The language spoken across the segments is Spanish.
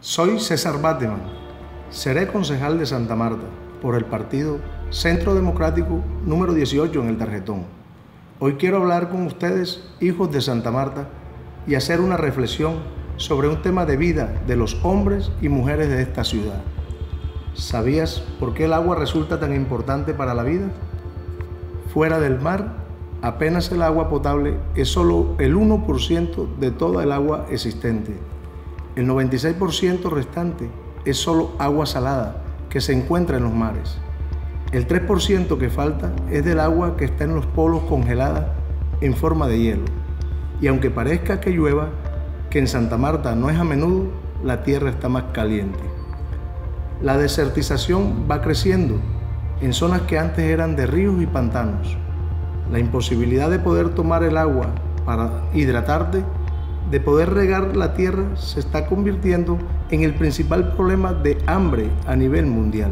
Soy César Bateman, seré concejal de Santa Marta por el partido Centro Democrático número 18 en el tarjetón. Hoy quiero hablar con ustedes, hijos de Santa Marta, y hacer una reflexión sobre un tema de vida de los hombres y mujeres de esta ciudad. ¿Sabías por qué el agua resulta tan importante para la vida? Fuera del mar, apenas el agua potable es solo el 1% de toda el agua existente. El 96% restante es solo agua salada que se encuentra en los mares. El 3% que falta es del agua que está en los polos congelada en forma de hielo. Y aunque parezca que llueva, que en Santa Marta no es a menudo, la tierra está más caliente. La desertización va creciendo en zonas que antes eran de ríos y pantanos. La imposibilidad de poder tomar el agua para hidratarte, de poder regar la tierra, se está convirtiendo en el principal problema de hambre a nivel mundial.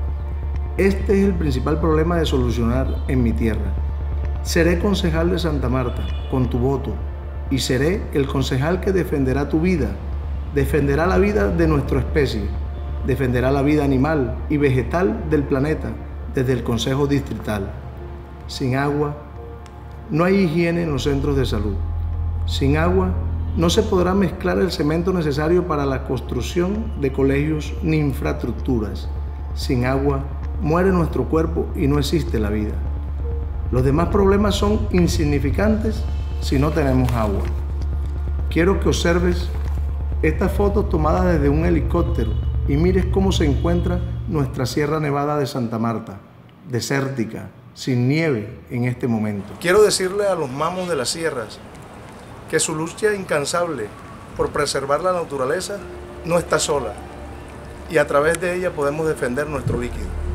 Este es el principal problema de solucionar en mi tierra. Seré concejal de Santa Marta con tu voto y seré el concejal que defenderá tu vida, defenderá la vida de nuestra especie, defenderá la vida animal y vegetal del planeta desde el Consejo Distrital. Sin agua, no hay higiene en los centros de salud. Sin agua, no se podrá mezclar el cemento necesario para la construcción de colegios ni infraestructuras. Sin agua, muere nuestro cuerpo y no existe la vida. Los demás problemas son insignificantes si no tenemos agua. Quiero que observes estas fotos tomadas desde un helicóptero y mires cómo se encuentra nuestra Sierra Nevada de Santa Marta, desértica, sin nieve en este momento. Quiero decirle a los mamos de las sierras que su lucha incansable por preservar la naturaleza no está sola y a través de ella podemos defender nuestro líquido.